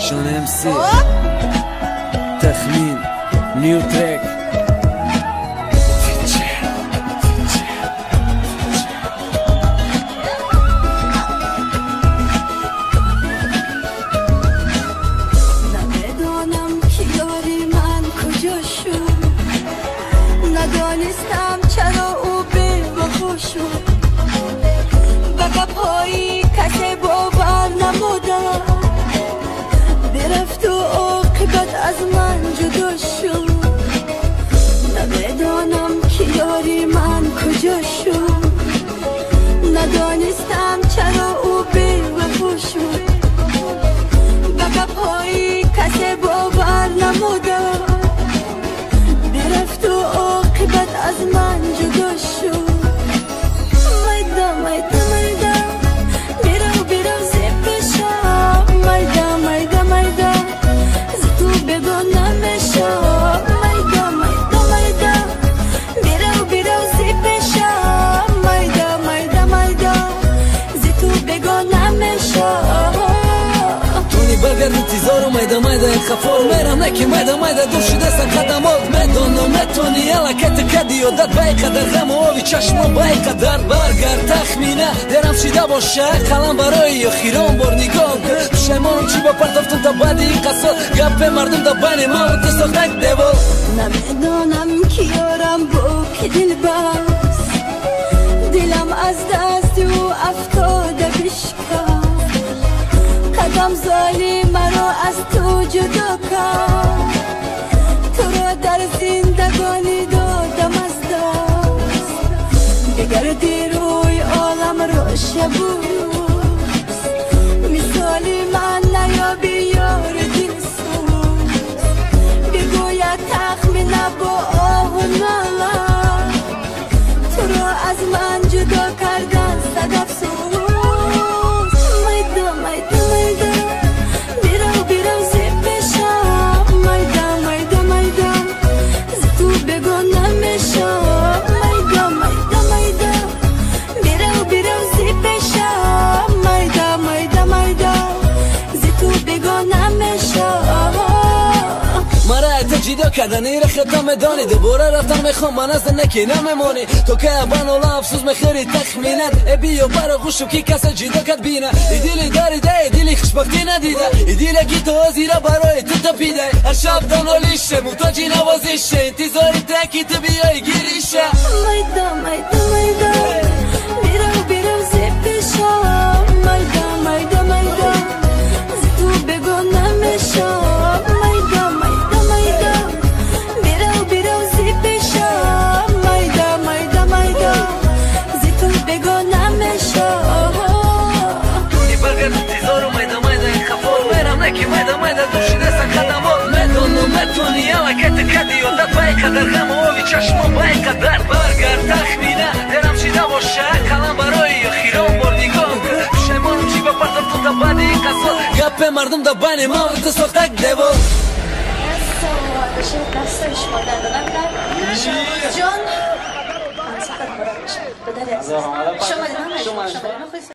شان امسی تخمین نیو ترک ندانستم چرا او به وفا شد بقا پایی کسی باور نمودم برفت و عاقبت از من جدا شد نمیدانم که یاری من کجا شد ندانستم چرا او به وفا شد بقا پایی کسی باور نمودم برفت و عاقبت از من جدا شد مایدا مایدا مایدا بیرو بیرو زیبشم مایدا مایدا مایدا زتو بگو نمیشم مایدا مایدا مایدا بیرو بیرو زیبشم مایدا مایدا مایدا زتو بگو نمیشم تونی برگرد انتظارو مایدا مایدا خفور میرم نکی مایدا مایدا دور شده سن خدمات میدونم میتونی الکت کدی و داد بای قدر غم و آبی چشم بای قدر برگرد تخمینه درم شیده باشه قلم برای خیران بار نگاه پشیمانم چی با پرتافتم تا بعد این قصاد گپ مردم دا بین ما تو ساختک دیوال نمیدانم که یارم با که دل بست دلم از دست او افتاده بشکست قدم ظالم مرا از تو جدا کرد تو را در زندگانی دادم از دست بگردی روی عالم را شب و روز مثالی من نیابی یار دلسوز بگوید تخمینه با آه و نالم تو را از من جدا کردن صد افسوس مایدا مایدا مایدا بیرو بیرو زیبشم مایدا مایدا مایدا زتو بگو نمیشم مایدا مایدا مایدا بیرو بیرو زیبشم مایدا مایدا مایدا زتو بگو نمیشم مرا ایت جدا کردن ایره خطا میدانی دوباره رفتن میخوام من از نکی نمیمانی تو که ابان اولا افسوس میخوری تخمینت ای بیو برا خوشو کی کس جدا کد بینه ای دیلی داری ده ای دیلی خوشبختی ندیده ای دیلی کی تو زیرا برای تو تپیده هر شب دانالیشه محتاجی نوازیشه انتظاری تکی تو بیای گیریشه مایدا مایدا مایدا بیرو بیرو زیبشم مایدا مایدا مایدا زتو بگو نمیشم مایدا مایدا مایدا بیرو بیرو زیبشم مایدا مایدا مایدا زتو بگو نمیشم تونی برگرد انتظارو مایدا مایدا خفور میرم نکی مایدا مایدا دور شده سن خدمات میدونم میتونی الکت کدی و داد بای قدر غم و آبی چشم بای قدر برگرد تخمینه درم شیده باشه قلم برای خیران بار نگاه پشیمانم چی با پرتافتم تا بعد این قصاد گپ مردم دا بین ما تو ساختک دیوال دستش مادر دادم جان شما